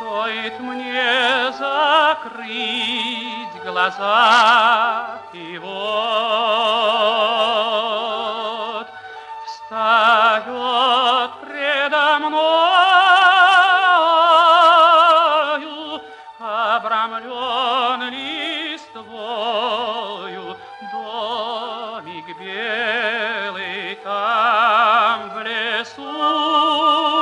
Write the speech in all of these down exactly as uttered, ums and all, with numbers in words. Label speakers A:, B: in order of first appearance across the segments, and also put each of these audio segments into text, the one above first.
A: Стоит мне закрыть глаза, и вот встает предо мною, обрамлен листвою, домик белый там в лесу.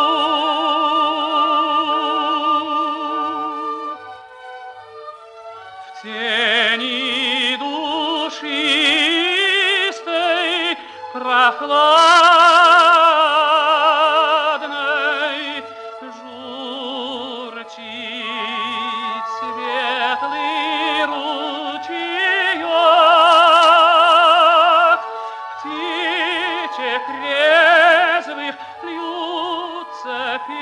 A: В тени душистой, прохладной журчит светлый ручеек, птичек резвых льются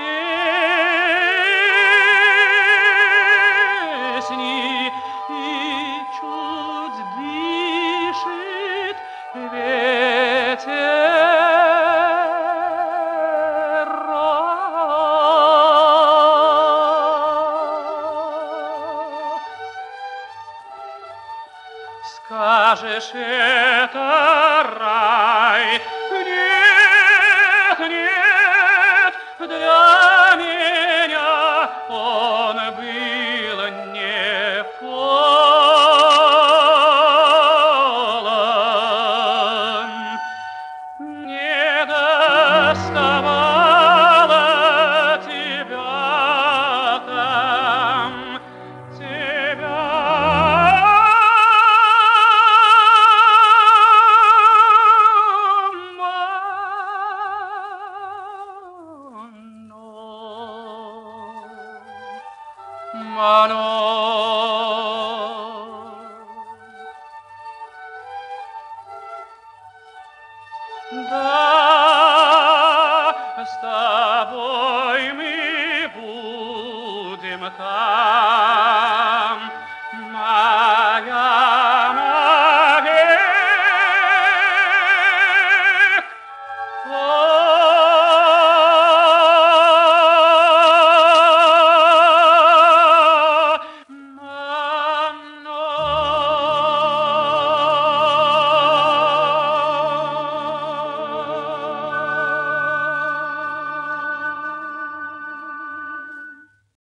A: песни, и чуть дышит ветерок. Скажешь, это рай? Нет, нет, для меня он был не полон. Не доставало тебя там, тебя. Мано. Да, с тобой мы будем там, моя